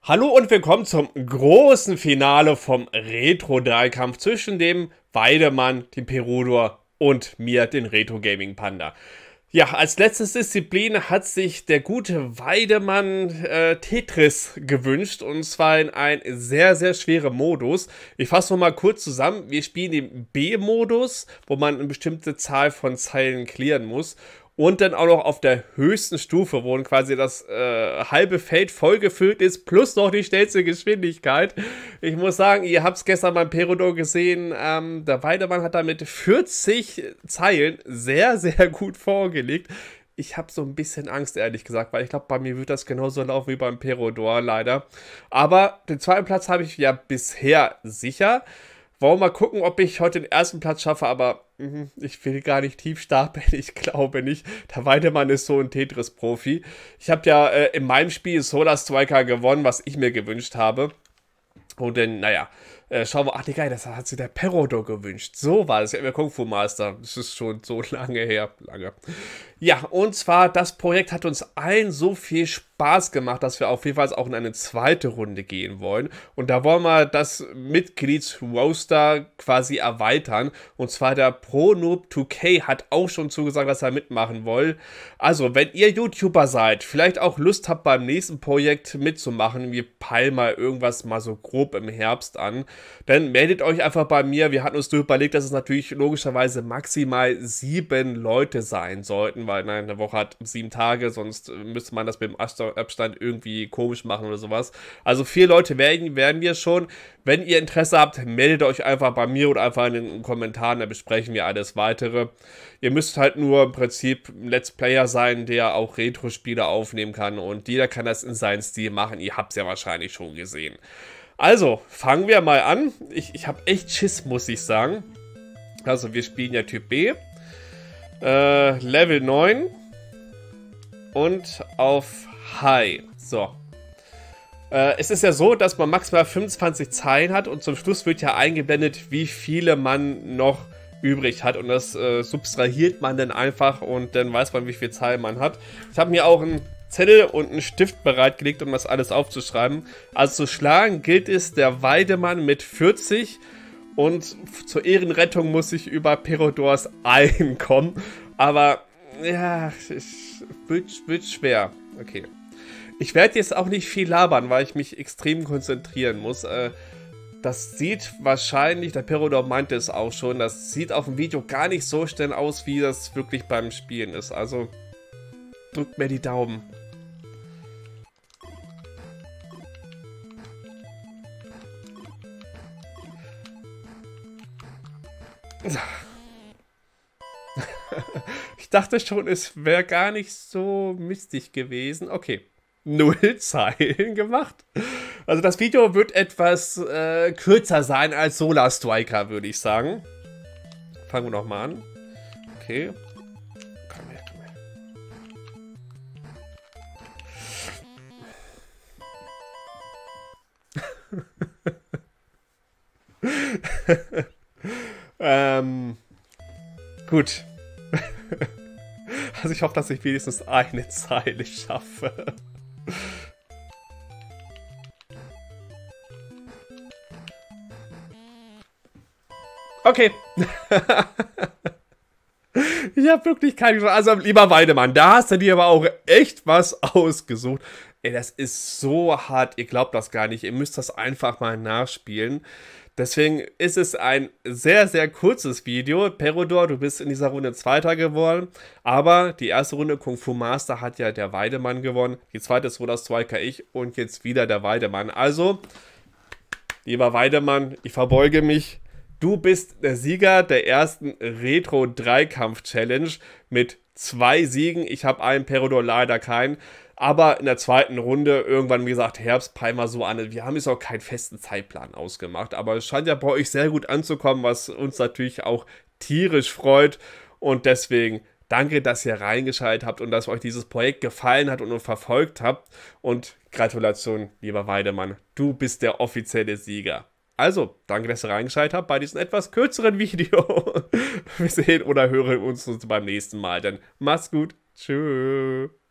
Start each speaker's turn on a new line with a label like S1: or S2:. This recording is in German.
S1: Hallo und willkommen zum großen Finale vom Retro-Dreikampf zwischen dem Weidemann, dem Perodor und mir, den Retro Gaming Panda. Ja, als letztes Disziplin hat sich der gute Weidemann Tetris gewünscht, und zwar in ein sehr, sehr schwerer Modus. Ich fasse noch mal kurz zusammen. Wir spielen den B-Modus, wo man eine bestimmte Zahl von Zeilen clearen muss. Und dann auch noch auf der höchsten Stufe, wo quasi das halbe Feld vollgefüllt ist, plus noch die schnellste Geschwindigkeit. Ich muss sagen, ihr habt es gestern beim Perodor gesehen, der Weidemann hat da mit 40 Zeilen sehr, sehr gut vorgelegt. Ich habe so ein bisschen Angst, ehrlich gesagt, weil ich glaube, bei mir wird das genauso laufen wie beim Perodor, leider. Aber den zweiten Platz habe ich ja bisher sicher. Wollen wir mal gucken, ob ich heute den ersten Platz schaffe, aber ich will gar nicht tief stapeln, ich glaube nicht. Der Weidemann ist so ein Tetris-Profi. Ich habe ja in meinem Spiel Solar Striker gewonnen, was ich mir gewünscht habe. Und dann, naja, schauen wir, ach nee, geil, das hat sich der Perodor gewünscht. So war das, ja, Kung Fu Master. Das ist schon so lange her, lange. Ja, und zwar, das Projekt hat uns allen so viel Spaß gemacht, dass wir auf jeden Fall auch in eine zweite Runde gehen wollen. Und da wollen wir das Mitgliedsroster quasi erweitern. Und zwar der ProNoob2K hat auch schon zugesagt, dass er mitmachen will. Also, wenn ihr YouTuber seid, vielleicht auch Lust habt, beim nächsten Projekt mitzumachen, wir peilen mal irgendwas mal so grob im Herbst an, dann meldet euch einfach bei mir. Wir hatten uns überlegt, dass es natürlich logischerweise maximal 7 Leute sein sollten, weil nein, eine Woche hat 7 Tage, sonst müsste man das mit dem Abstand irgendwie komisch machen oder sowas. Also 4 Leute werden wir schon. Wenn ihr Interesse habt, meldet euch einfach bei mir oder einfach in den Kommentaren, da besprechen wir alles Weitere. Ihr müsst halt nur im Prinzip ein Let's Player sein, der auch Retro-Spiele aufnehmen kann, und jeder kann das in seinem Stil machen. Ihr habt es ja wahrscheinlich schon gesehen. Also, fangen wir mal an. Ich habe echt Schiss, muss ich sagen. Also, wir spielen ja Typ B. Level 9. Und auf High. So. Es ist ja so, dass man maximal 25 Zeilen hat und zum Schluss wird ja eingeblendet, wie viele man noch übrig hat. Und das subtrahiert man dann einfach und dann weiß man, wie viele Zeilen man hat. Ich habe mir auch ein Zettel und einen Stift bereitgelegt, um das alles aufzuschreiben. Also zu schlagen gilt es der Weidemann mit 40, und zur Ehrenrettung muss ich über Perodors Ein kommen. Aber ja, es wird schwer. Okay. Ich werde jetzt auch nicht viel labern, weil ich mich extrem konzentrieren muss. Das sieht wahrscheinlich, der Perodor meinte es auch schon, das sieht auf dem Video gar nicht so schnell aus, wie das wirklich beim Spielen ist. Also drückt mir die Daumen. Ich dachte schon, es wäre gar nicht so mistig gewesen. Okay. 0 Zeilen gemacht. Also das Video wird etwas kürzer sein als Solar Striker, würde ich sagen. Fangen wir nochmal an. Okay. Komm her, komm her. Gut. Also ich hoffe, dass ich wenigstens eine Zeile schaffe. Okay. Ich habe wirklich keine Chance. Also, lieber Weidemann, da hast du dir aber auch echt was ausgesucht. Ey, das ist so hart. Ihr glaubt das gar nicht. Ihr müsst das einfach mal nachspielen. Deswegen ist es ein sehr, sehr kurzes Video. Perodor, du bist in dieser Runde Zweiter geworden. Aber die erste Runde Kung Fu Master hat ja der Weidemann gewonnen. Die zweite ist Solar Striker ich und jetzt wieder der Weidemann. Also, lieber Weidemann, ich verbeuge mich. Du bist der Sieger der ersten Retro-Dreikampf-Challenge mit 2 Siegen. Ich habe einen, Perodor leider keinen. Aber in der zweiten Runde, irgendwann, wie gesagt, Herbst, peilen wir so an. Wir haben jetzt auch keinen festen Zeitplan ausgemacht. Aber es scheint ja bei euch sehr gut anzukommen, was uns natürlich auch tierisch freut. Und deswegen danke, dass ihr reingeschaltet habt und dass euch dieses Projekt gefallen hat und verfolgt habt. Und Gratulation, lieber Weidemann. Du bist der offizielle Sieger. Also, danke, dass ihr reingeschaltet habt bei diesem etwas kürzeren Video. Wir sehen oder hören uns beim nächsten Mal. Dann macht's gut. Tschüss.